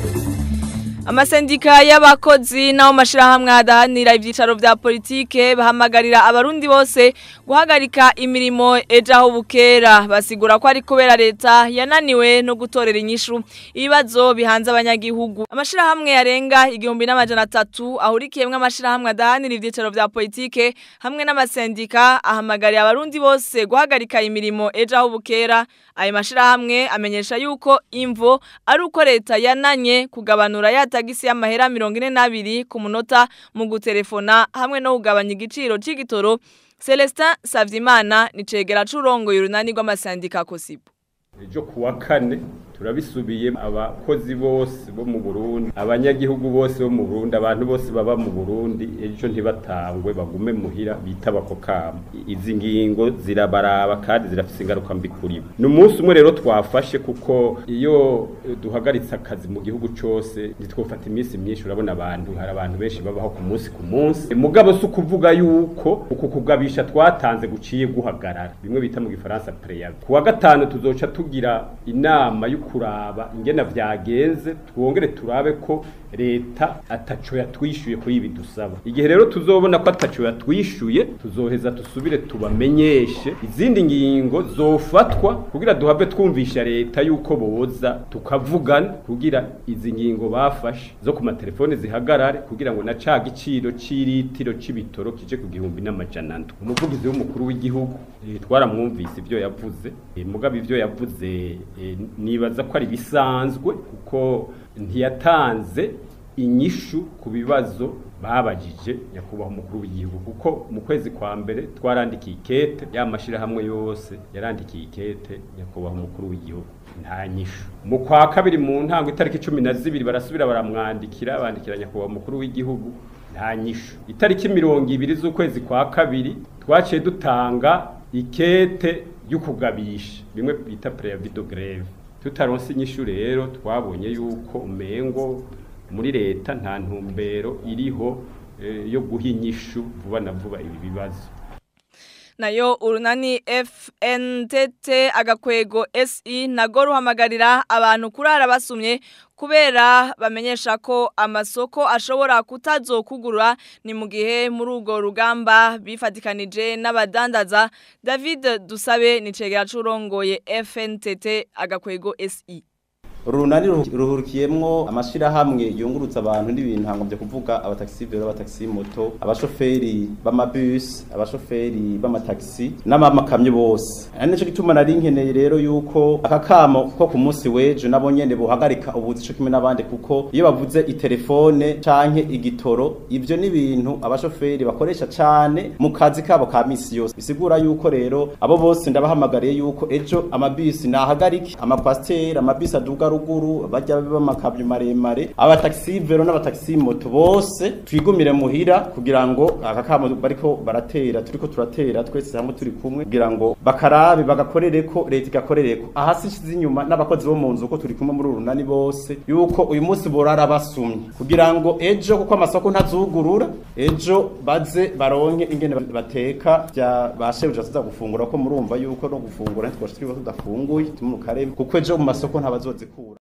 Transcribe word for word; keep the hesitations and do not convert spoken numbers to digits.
Amasendika y'abakozi naho mashirahamwe adahanira ivyicaro vya politike bahamagarira abarundi bose guhagarika imirimo ejo aho bukera basigura ko ari kubera leta yananiwe no gutorera inyishu ibibazo bihanze abanyagihugu. Amashirahamwe yarenga igihumbi n'amajana atatu ahurikiyemwe amashirahamwe adahanira ivyicaro vya politike hamwe n'amasendika ahamagarira abarundi bose guhagarika imirimo ejo aho bukera. Ayo mashirahamwe amenyesha yuko imvo ari uko leta yananye kugabanura ya tagisi y'amahera mirongo ine n'abiri ku munota mu gutelefona hamwe no kugabanya igiciro c'igitoro. Celestin Savyimana ni cegera c'urongo y'urunani rw'amasendika Kosibu. Ejo kuwa kane turabisubiye abakozi bose bo mu Burundi, abanyagihugu bose bo mu Burundi, abantu bose baba mu Burundi ejo ntibatangwe bagume muhira bitaba ko kama. Izi ngingo zirabaraba kandi zirafise ingaruka mbi kuri bo. N'umunsi umwe rero twafashe kuko iyo duhagaritse akazi mu gihugu cyose ntitwofata iminsi myinshi, urabona abantu hari abantu benshi babaho ku munsi ku munsi. Mugabo su kuvuga yuko uku kugabisha twatanze guciye guhagarara, bimwe bita mu gifaransa préavis. Kuwa gatanu tuzoca tugira inama y'uko kuraba ingena vyagenze twongere turabe ko leta ataco yatwishuye kuri ibi dusaba. Igihe rero tuzobona ko ataco yatwishuye tuzoheza tusubire tubamenyeshe izindi ngingo zofatwa kugira duhave twumvisha leta yuko boza tukavugana kugira izi ngingo bafashe zo ku matelefone zihagarare kugira ngo na ca giciro c'iritiro c'ibitoro kije ku gihumbi n'amajana ndwi. Umuvugizi w'umukuru w'igihugu e, twaramwumvise ivyo yavuze e, mugabe ivyo yavuze e, nibaza ko ari bisanzwe kuko ntiyatanze inyishu ku bibazo babajije nyakubahwa umukuru w'igihugu, kuko mu kwezi kwa mbere twarandikiye ikete y'amashirahamwe yose yarandikiye ikete nyakubahwa umukuru w'igihugu nta nyishu. Mu kwa kabiri mu ntango itariki cumi na zibiri barasubira baramwandikira bandikira nyakubahwa umukuru w'igihugu nta nyishu. Itariki mirongo ibiri z'ukwezi kwa kabiri twaciye dutanga ikete y'ukugabisha bimwe bita préavis de grève. Tutaronse inyishu rero twabonye yuko umengo muri leta nta ntumbero iriho e, yo guhinyishu vuba na vuba ibi bibazo. Nayo urunani F N T T agakwego S I nago ruhamagarira abantu kurara basumye kubera bamenyesha ko amasoko ashobora kutazokugurura ni mu gihe muri urwo rugamba bifatikanije n'abadandaza. David Dusabe ni cegera c'urongoye F N T T agakwego S I. Urunani ruhurikiyemwo amashirahamwe yungurutsa abantu n'ibintu hangomvye kuvuga abataxi vero, abataxi moto, abashoferi b'amabus, abashoferi b'amataxi n'amakamyo bose. Ari nico gituma nari nkeneye rero yuko akakamo ko ku munsi wejo nabo nyene buhagarika ubuzi cyo kimwe n'abandi, kuko iyo bavuze itelefone canke igitoro ivyo ni ibintu abashoferi bakoresha cane mu kazi kabo ka misi yose. Bisigura yuko rero abo bose ndabahamagariye yuko ejo amabisi nahagarike, amapasteri, amabisi aduga ruguru bajya b'amakamyo maremare, abataxi vero n'abataxi moto bose twigumire muhira kugira ngo akakamo bariko baratera turiko turatera twese hamwe turi kumwe kugira ngo bakarabe bagakorere ko leta igakorereko ahasi shize inyuma n'abakozi bo mu nzu ko turi kumwe muri urunani bose yuko uyu munsi borara basumye kugira ngo ejo kuko amasoko ntazugurura ejo baze baronke ingene bateka bya bashebuja tuza gufungura ko murumva yuko no gufungura ntitwashitwe tudafunguye tumukarebe kuko ejo mu masoko ntabazoze